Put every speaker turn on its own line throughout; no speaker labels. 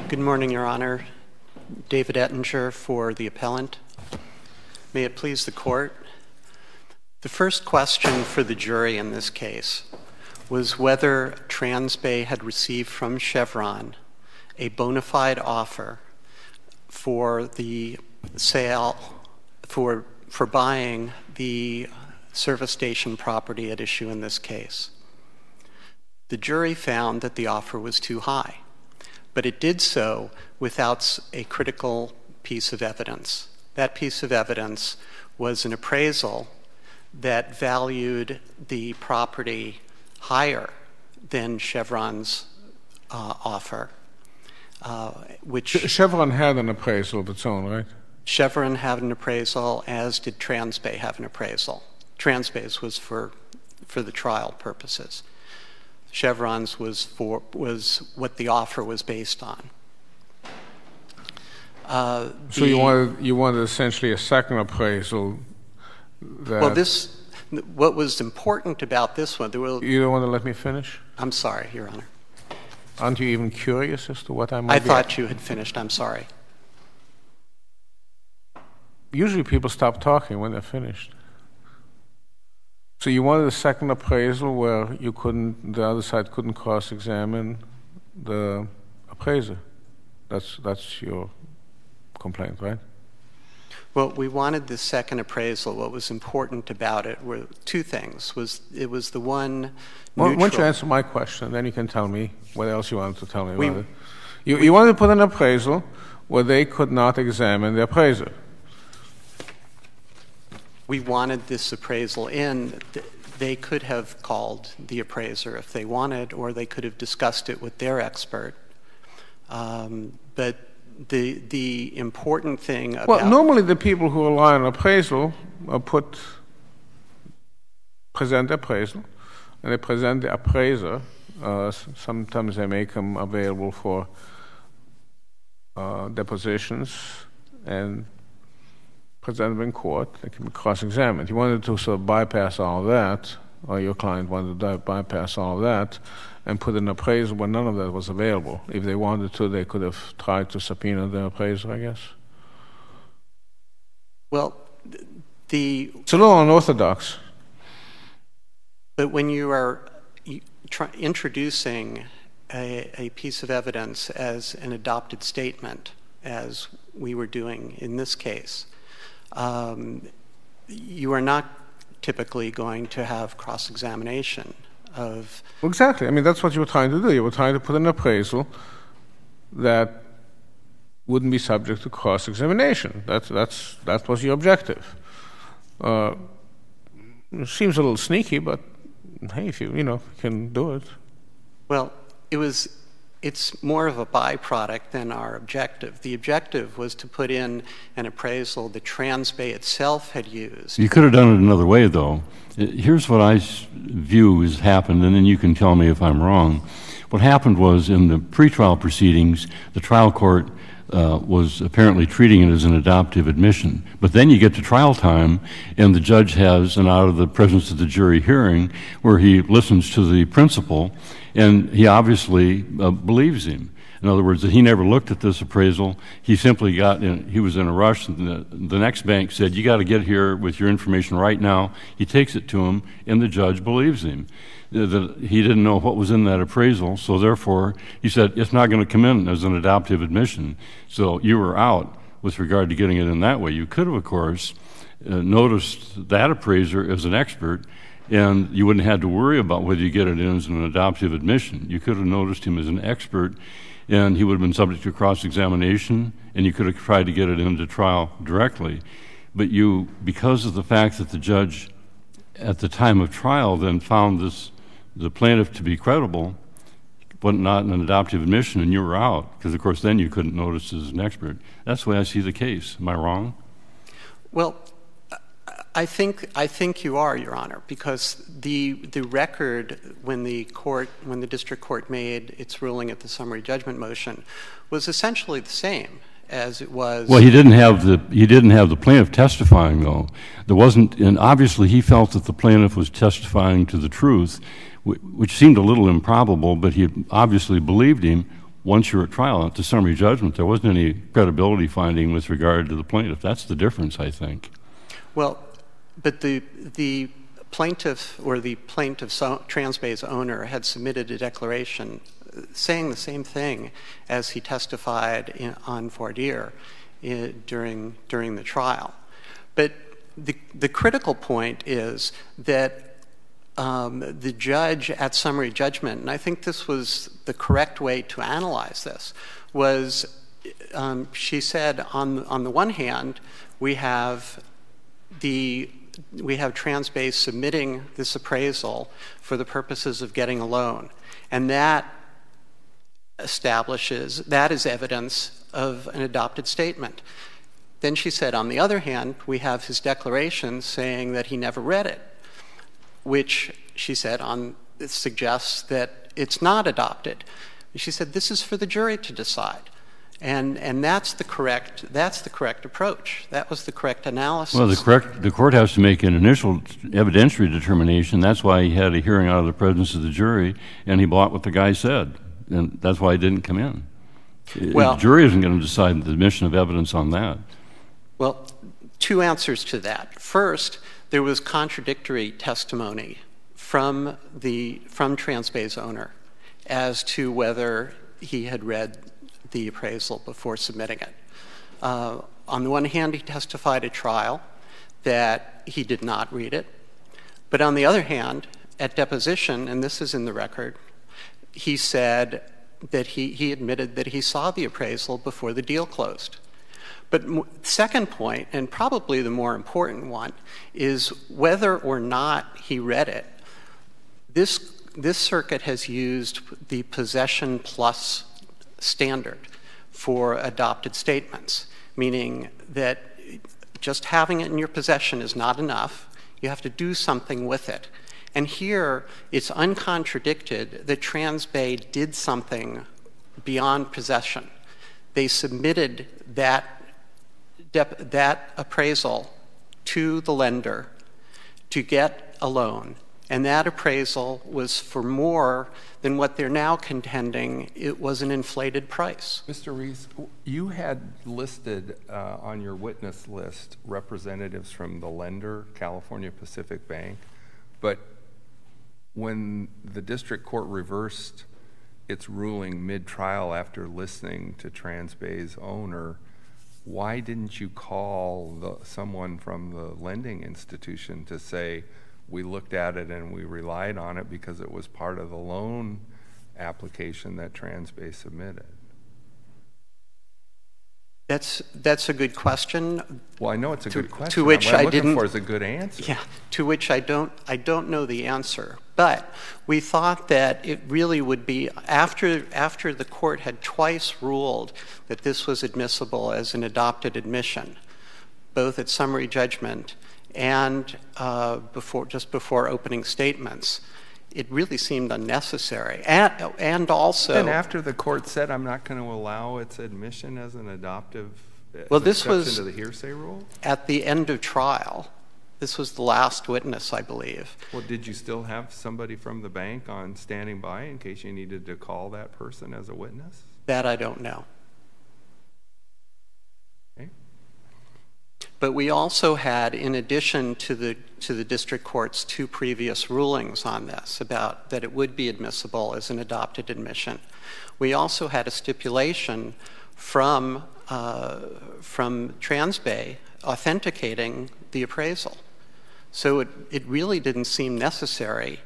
Good morning, Your Honor. David Ettinger for the appellant. May it please the court. The first question for the jury in this case was whether Transbay had received from Chevron a bona fide offer for the sale, for buying the service station property at issue in this case. The jury found that the offer was too high, but it did so without a critical piece of evidence. That piece of evidence was an appraisal that valued the property higher than Chevron's offer, which...
Chevron had an appraisal of its own, right?
Chevron had an appraisal, as did Transbay have an appraisal. Transbay's was for the trial purposes. Chevron's was what the offer was based on.
So you wanted essentially a second appraisal.
Well, what was important about this one?
You don't want to let me finish?
I'm sorry, Your Honor.
Aren't you even curious as to what I might be?
I thought you had finished. I'm sorry.
Usually people stop talking when they're finished. So you wanted a second appraisal where the other side couldn't cross-examine the appraiser. That's your complaint, right?
Well, we wanted the second appraisal. What was important about it were two things. It was the one neutral...
Why don't you answer my question, then you can tell me what else you wanted to tell me about it. You wanted to put an appraisal where they could not examine the appraiser.
We wanted this appraisal in. They could have called the appraiser if they wanted, or they could have discussed it with their expert. But the important thing about...
Well, normally the people who rely on appraisal present appraisal, and they present the appraiser. Sometimes they make them available for depositions and present them in court. They can be cross-examined. You wanted to sort of bypass all of that, or your client wanted to bypass all of that, and put an appraisal where none of that was available. If they wanted to, they could have tried to subpoena the appraiser, I guess.
Well,
it's a little unorthodox.
But when you are introducing a piece of evidence as an adopted statement, as we were doing in this case, you are not typically going to have cross-examination of...
Exactly. I mean, that's what you were trying to do. You were trying to put an appraisal that wouldn't be subject to cross-examination. That was your objective. It seems a little sneaky, but hey, if you can do it.
Well, it's more of a byproduct than our objective. The objective was to put in an appraisal that Transbay itself had used.
You could have done it another way, though. Here's what I view has happened, and then you can tell me if I'm wrong. What happened was in the pretrial proceedings, the trial court was apparently treating it as an adoptive admission. But then you get to trial time, and the judge has an out of the presence of the jury hearing where he listens to the principal, and he obviously believes him. In other words, that he never looked at this appraisal. He simply he was in a rush. And the next bank said, you got to get here with your information right now. He takes it to him, and the judge believes him. He didn't know what was in that appraisal, so therefore he said, it's not going to come in as an adoptive admission. So you were out with regard to getting it in that way. You could have, of course, noticed that appraiser as an expert, and you wouldn't have had to worry about whether you get it in as an adoptive admission. You could have noticed him as an expert, and he would have been subject to cross-examination, and you could have tried to get it into trial directly. But because of the fact that the judge at the time of trial then found the plaintiff to be credible, but not an adoptive admission, and you were out, because, of course, then you couldn't notice as an expert. That's the way I see the case. Am I wrong?
Well, I think you are, Your Honor, because the record when the district court made its ruling at the summary judgment motion was essentially the same as it was.
Well, he didn't have the plaintiff testifying, though. There wasn't, and obviously he felt that the plaintiff was testifying to the truth, which seemed a little improbable, but he obviously believed him once you're at trial, at the summary judgment, there wasn't any credibility finding with regard to the plaintiff. That's the difference, I think.
Well, but the plaintiff or the plaintiff's Transbay's owner had submitted a declaration saying the same thing as he testified on voir dire during the trial. But the critical point is that the judge at summary judgment, and I think this was the correct way to analyze this, was she said on the one hand we have Transbay submitting this appraisal for the purposes of getting a loan, and that is evidence of an adopted statement. Then she said, on the other hand, we have his declaration saying that he never read it, which she said it suggests that it's not adopted. She said this is for the jury to decide, and that's the correct approach. That was the correct analysis.
Well, the court has to make an initial evidentiary determination. That's why he had a hearing out of the presence of the jury, and he bought what the guy said, and that's why he didn't come in. Well, the jury isn't going to decide the admission of evidence on that.
Well, two answers to that. First, there was contradictory testimony from Transbay's owner as to whether he had read the appraisal before submitting it. On the one hand, he testified at trial that he did not read it. But on the other hand, at deposition, and this is in the record, he said that he admitted that he saw the appraisal before the deal closed. But second point, and probably the more important one, is whether or not he read it. This circuit has used the possession plus standard for adopted statements, meaning that just having it in your possession is not enough. You have to do something with it. And here, it's uncontradicted that Transbay did something beyond possession. They submitted that appraisal to the lender to get a loan, and that appraisal was for more than what they're now contending it was an inflated price.
Mr. Reese, you had listed on your witness list representatives from the lender, California Pacific Bank, but when the district court reversed its ruling mid-trial after listening to Transbay's owner, why didn't you call someone from the lending institution to say, we looked at it and we relied on it because it was part of the loan application that Transbay submitted?
That's a good question.
Well, I know it's a good question.
To which
what I'm
I
looking
didn't.
For is a good answer.
Yeah. To which I don't know the answer. But we thought that it really would be after the court had twice ruled that this was admissible as an adopted admission, both at summary judgment and before opening statements. It really seemed unnecessary, and also.
And after the court said, "I'm not going to allow its admission as an adoptive,"
well, this was
into the hearsay rule
at the end of trial. This was the last witness, I believe.
Well, did you still have somebody from the bank on standing by in case you needed to call that person as a witness?
That I don't know.
Okay.
But we also had, in addition to the district court's two previous rulings on this, about that it would be admissible as an adopted admission, we also had a stipulation from Transbay authenticating the appraisal. So it really didn't seem necessary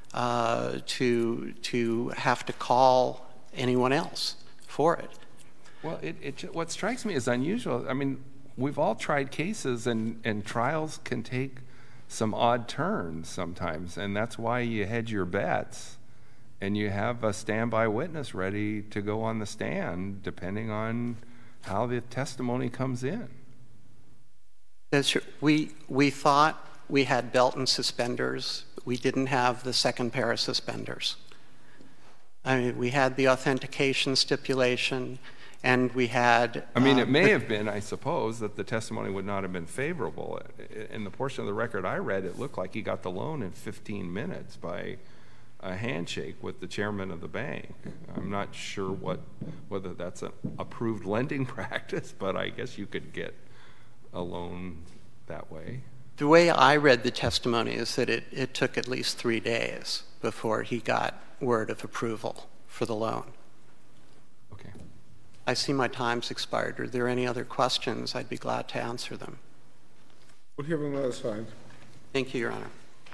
to have to call anyone else for it.
Well, what strikes me as unusual, I mean, we've all tried cases, and trials can take some odd turns sometimes, and that's why you hedge your bets, and you have a standby witness ready to go on the stand depending on how the testimony comes in.
That's true. We thought we had belt and suspenders. We didn't have the second pair of suspenders. I mean, we had the authentication stipulation, and we had...
I mean, it may have been, I suppose, that the testimony would not have been favorable. In the portion of the record I read, it looked like he got the loan in 15 minutes by a handshake with the chairman of the bank. I'm not sure whether that's an approved lending practice, but I guess you could get a loan that way.
The way I read the testimony is that it took at least 3 days before he got word of approval for the loan.
Okay.
I see my time's expired. Are there any other questions? I'd be glad to answer them.
We'll hear from the other side.
Thank you, Your Honor.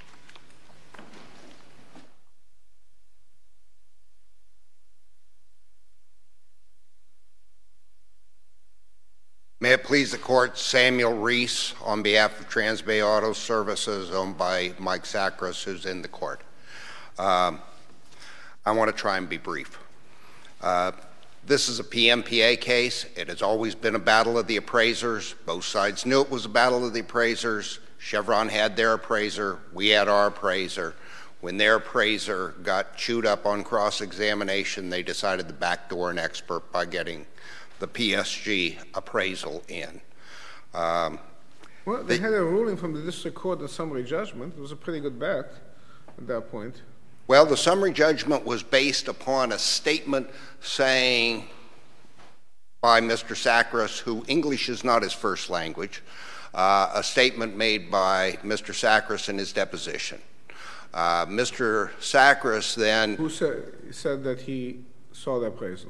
May it please the court, Samuel Reese on behalf of Transbay Auto Services, owned by Mike Sakras, who's in the court. I want to try and be brief. This is a PMPA case. It has always been a battle of the appraisers. Both sides knew it was a battle of the appraisers. Chevron had their appraiser. We had our appraiser. When their appraiser got chewed up on cross-examination, they decided to backdoor an expert by getting the PSG appraisal in.
Well, they had a ruling from the district court in summary judgment. It was a pretty good bet at that point.
Well, the summary judgment was based upon a statement saying by Mr. Sakras, who English is not his first language, a statement made by Mr. Sakras in his deposition. Mr. Sakras then...
Who said that he saw the appraisal?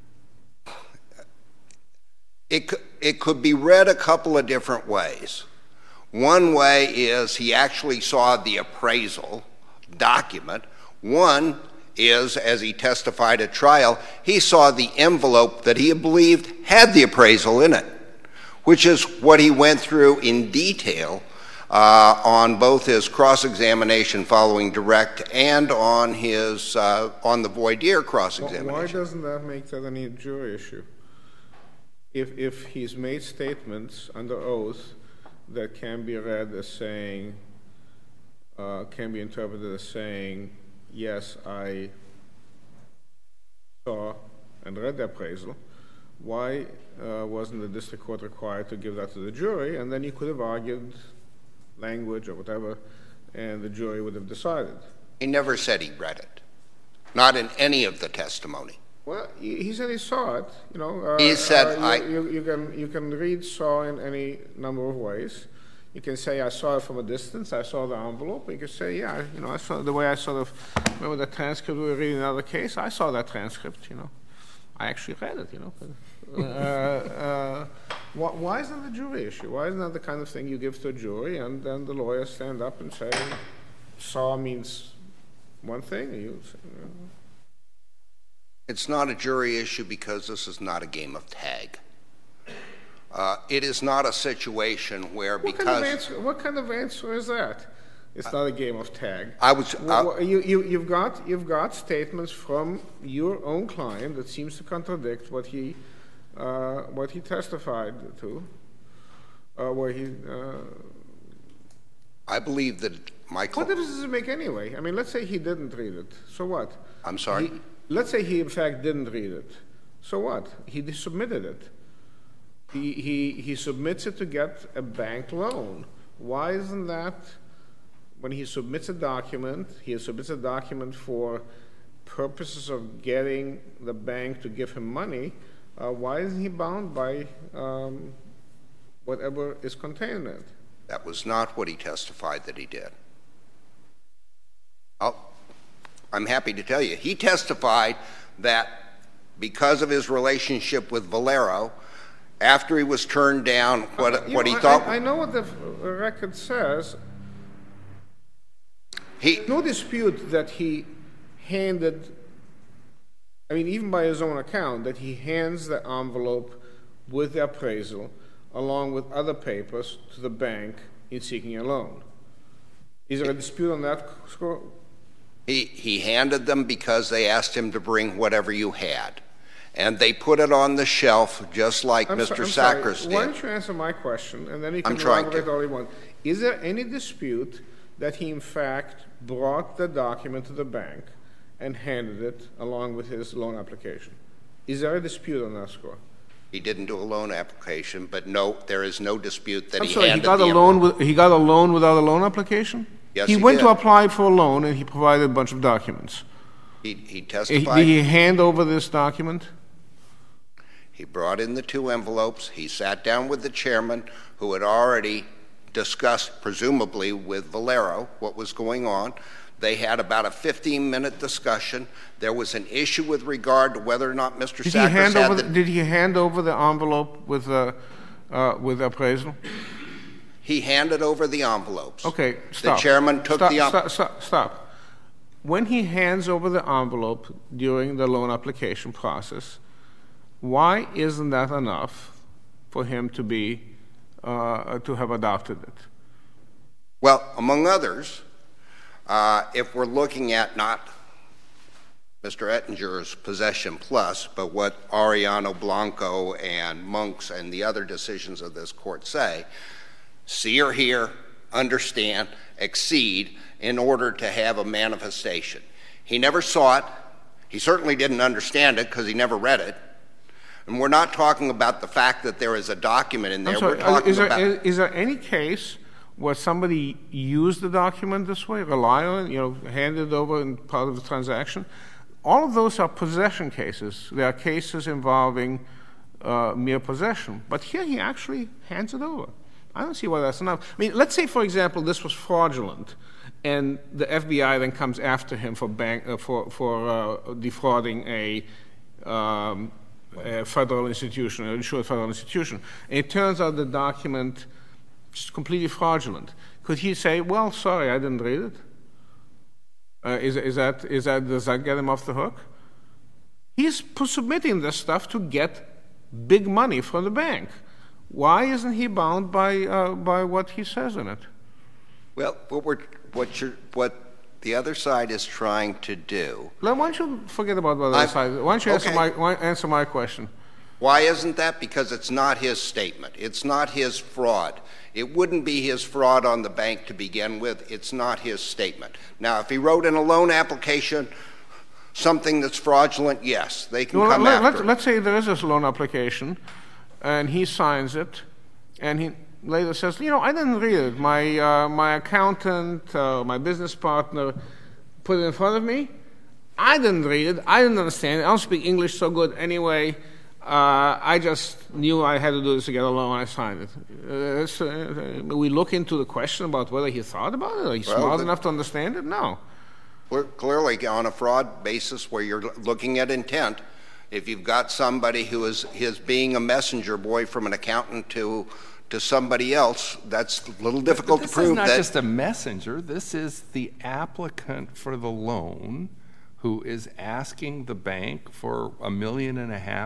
It could be read a couple of different ways. One way is he actually saw the appraisal document. One is, as he testified at trial, he saw the envelope that he believed had the appraisal in it, which is what he went through in detail on both his cross-examination following direct and on his on the voir dire cross-examination.
Why doesn't that make that any jury issue? If he's made statements under oath that can be read as saying, can be interpreted as saying, yes, I saw and read the appraisal, why wasn't the district court required to give that to the jury? And then you could have argued language or whatever, and the jury would have decided.
He never said he read it, not in any of the testimony.
Well, he said he saw it. You know,
he said
you can read saw in any number of ways. You can say I saw it from a distance. I saw the envelope. You can say, yeah, you know, I saw the way I sort of remember the transcript we were reading another case. I saw that transcript. You know, I actually read it. You know, why isn't the jury issue? Why isn't that the kind of thing you give to a jury and then the lawyers stand up and say, saw means one thing. You say,
It's not a jury issue because this is not a game of tag. It is not a situation where what
kind of answer is that? It's not a game of tag. You've got statements from your own client that seems to contradict what he testified to, where he.
I believe that my client.
What difference does it make anyway? I mean, let's say he didn't read it. So what?
I'm sorry.
Let's say he in fact didn't read it. So what? He submitted it. He submits it to get a bank loan. Why isn't that, when he submits a document, he submits a document for purposes of getting the bank to give him money, why isn't he bound by whatever is contained in it?
That was not what he testified that he did. I'm happy to tell you. He testified that because of his relationship with Valero, after he was turned down, what he thought...
I know what the record says. No dispute that he handed, I mean, even by his own account, that he hands the envelope with the appraisal along with other papers to the bank in seeking a loan. Is there a dispute on that score?
He handed them because they asked him to bring whatever you had. And they put it on the shelf just like Mr. Sakras did.
Why don't you answer my question, and then you can elaborate all you want. Is there any dispute that he in fact brought the document to the bank and handed it along with his loan application? Is there a dispute on that score?
He didn't do a loan application, but no, there is no dispute that
he got a loan without a loan application?
Yes,
he
he
went
did.
to apply for a loan, and he provided a bunch of documents.
He testified.
Did he hand over this document?
He brought in the 2 envelopes. He sat down with the chairman, who had already discussed, presumably with Valero, what was going on. They had about a 15-minute discussion. There was an issue with regard to whether or not Mr. Sackers had the...
Did he hand over the envelope with appraisal?
He handed over the envelopes.
Okay, stop.
The chairman took
Stop. When he hands over the envelope during the loan application process, why isn't that enough for him to have adopted it?
Well, among others, if we're looking at not Mr. Ettinger's possession plus, but what Arellano Blanco and Monks and the other decisions of this court say, see or hear, understand, exceed in order to have a manifestation. He never saw it. He certainly didn't understand it because he never read it. And we're not talking about the fact that there is a document in there.
Sorry,
we're talking
is there any case where somebody used the document this way, rely on it, hand it over in part of the transaction? All of those are possession cases. They are cases involving mere possession. But here he actually hands it over. I don't see why that's enough. I mean, let's say, for example, this was fraudulent, and the FBI then comes after him for defrauding a federal institution, an insured federal institution. And it turns out the document is completely fraudulent. Could he say, well, sorry, I didn't read it? Does that get him off the hook? He's submitting this stuff to get big money from the bank. Why isn't he bound by what he says in it?
Well, what the other side is trying to do.
Why don't you forget about the other side? Why don't you answer my question?
Why isn't that? Because it's not his statement. It's not his fraud. It wouldn't be his fraud on the bank to begin with. It's not his statement. Now, if he wrote in a loan application something that's fraudulent, yes, they can come after him.
Let's say there is this loan application, and he signs it, and he later says, I didn't read it. My accountant, my business partner put it in front of me. I didn't read it. I didn't understand it. I don't speak English so good anyway. I just knew I had to do this to get a loan. I signed it. We look into the question about whether he thought about it. Are you smart enough to understand it? No.
Clearly, on a fraud basis where you're looking at intent, if you've got somebody who is being a messenger boy from an accountant to somebody else, that's a little difficult to prove.
This is not just a messenger. This is the applicant for the loan who is asking the bank for $1.5 million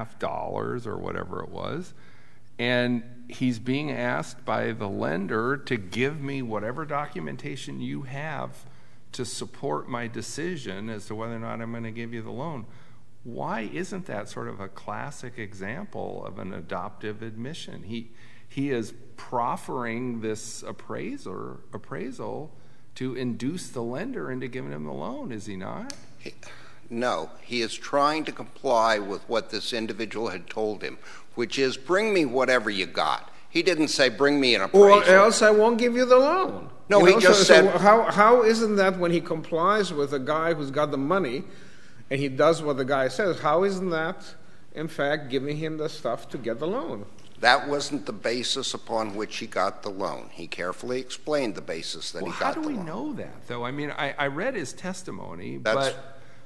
or whatever it was, and he's being asked by the lender to give me whatever documentation you have to support my decision as to whether or not I'm going to give you the loan. Why isn't that sort of a classic example of an adoptive admission? He is proffering this appraisal to induce the lender into giving him the loan, is he not?
No, he is trying to comply with what this individual had told him, which is bring me whatever you got. He didn't say bring me an appraisal.
Or else I won't give you the loan.
No, he just said...
So how isn't that when he complies with a guy who's got the money and he does what the guy says, how isn't that, in fact, giving him the stuff to get the loan?
That wasn't the basis upon which he got the loan. He carefully explained the basis that he got the loan.
How do we know that, though? I mean, I read his testimony, but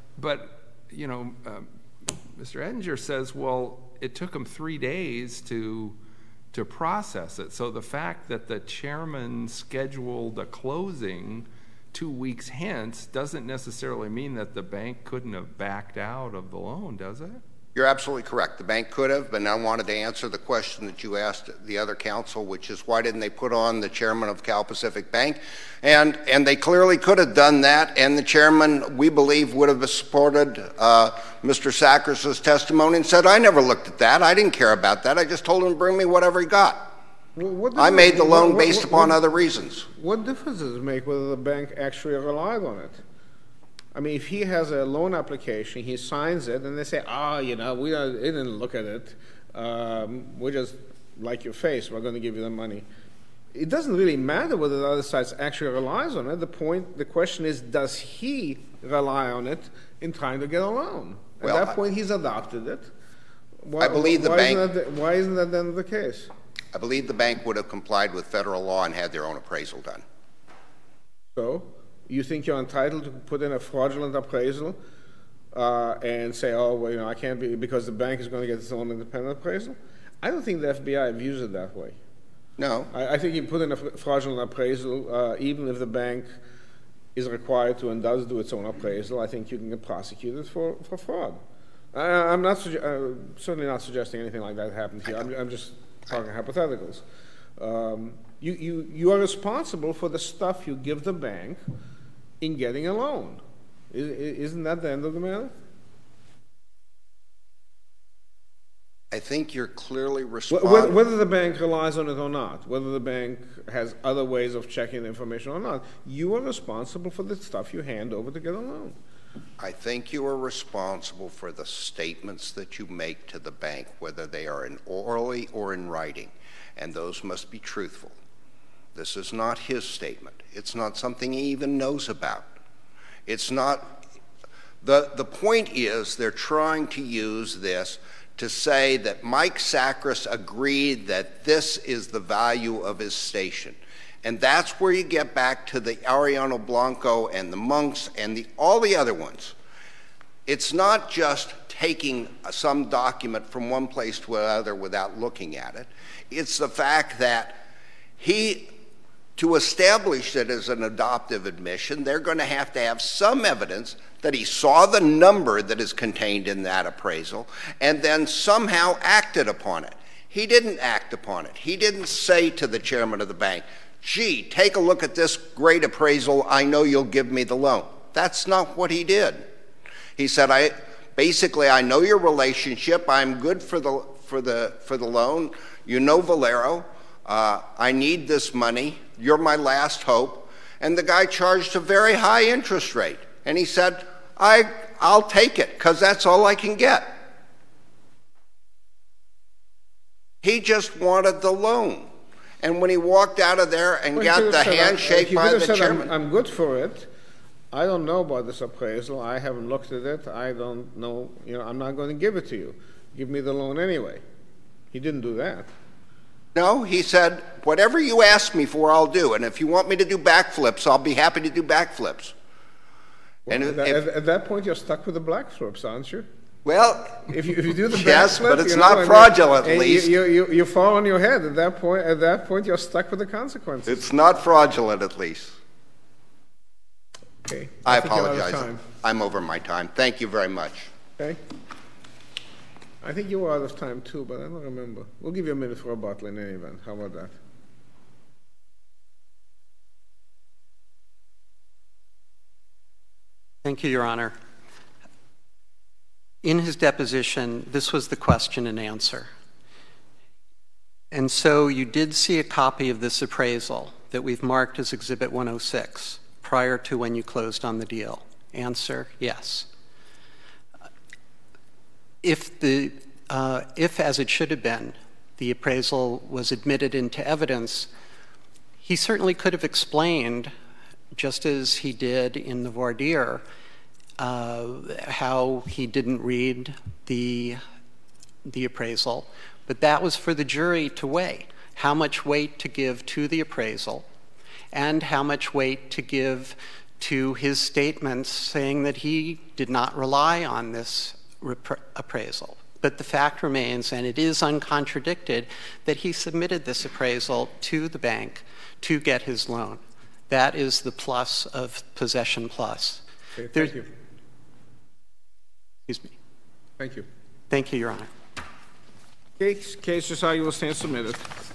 Mr. Ettinger says, well, it took him 3 days to process it. So the fact that the chairman scheduled a closing 2 weeks hence doesn't necessarily mean that the bank couldn't have backed out of the loan, does it?
You're absolutely correct. The bank could have, but I wanted to answer the question that you asked the other counsel, which is why didn't they put on the chairman of Cal Pacific Bank? And they clearly could have done that, and the chairman, we believe, would have supported Mr. Sackers' testimony and said, I never looked at that. I didn't care about that. I just told him to bring me whatever he got. I made the loan based upon other reasons.
What difference does it make whether the bank actually relied on it? I mean, if he has a loan application, he signs it, and they say, we didn't look at it. We just like your face. We're going to give you the money. it doesn't really matter whether the other side actually relies on it. The question is, does he rely on it in trying to get a loan? At that point, he's adopted it.
I believe the bank.
Why isn't that then the case?
I believe the bank would have complied with federal law and had their own appraisal done.
So, you think you're entitled to put in a fraudulent appraisal and say, oh, well, you know, I can't be, because the bank is going to get its own independent appraisal? I don't think the FBI views it that way.
No.
I think you put in a fraudulent appraisal, even if the bank is required to and does do its own appraisal, I think you can get prosecuted for fraud. I'm not certainly not suggesting anything like that happened here. I'm just talking hypotheticals. You are responsible for the stuff you give the bank in getting a loan. Isn't that the end of the matter?
I think you're clearly responsible.
Whether the bank relies on it or not, whether the bank has other ways of checking the information or not, you are responsible for the stuff you hand over to get a loan.
I think you are responsible for the statements that you make to the bank, whether they are in orally or in writing, and those must be truthful. This is not his statement. It's not something he even knows about. It's not. The point is they're trying to use this to say that Mike Sakris agreed that this is the value of his station. And that's where you get back to the Ariano Blanco and the Monks and all the other ones. It's not just taking some document from one place to another without looking at it. It's the fact that to establish it as an adoptive admission, they're going to have some evidence that he saw the number that is contained in that appraisal and then somehow acted upon it. He didn't act upon it. He didn't say to the chairman of the bank, gee, take a look at this great appraisal. I know you'll give me the loan. That's not what he did. He said, I know your relationship. I'm good for the loan. You know Valero. I need this money. You're my last hope. And the guy charged a very high interest rate. And he said, I'll take it because that's all I can get. He just wanted the loan. And when he walked out of there and got the handshake by the chairman.
I'm good for it. I don't know about this appraisal. I haven't looked at it. I don't know. I'm not going to give it to you. Give me the loan anyway. He didn't do that.
No, he said, whatever you ask me for, I'll do. And if you want me to do backflips, I'll be happy to do backflips.
Well, and at that point, you're stuck with the backflips, aren't you?
Well,
if you do the
yes,
backflip,
but it's not fraudulent, at least.
You fall on your head. At that point, you're stuck with the consequences.
It's not fraudulent, at least.
Okay.
I apologize. I'm over my time. Thank you very much.
Okay. I think you were out of time too, but I don't remember. We'll give you a minute for a bottle in any event. How about that?
Thank you, Your Honor. In his deposition, this was the question and answer. And so you did see a copy of this appraisal that we've marked as Exhibit 106 prior to when you closed on the deal. Answer, yes. If, as it should have been, the appraisal was admitted into evidence, he certainly could have explained, just as he did in the voir dire, how he didn't read the appraisal, but that was for the jury to weigh how much weight to give to the appraisal and how much weight to give to his statements saying that he did not rely on this appraisal. But the fact remains, and it is uncontradicted, that he submitted this appraisal to the bank to get his loan. That is the plus of Possession Plus.
Okay, thank you.
Excuse me.
Thank you.
Thank you, Your Honor.
Case is how you will stand submitted.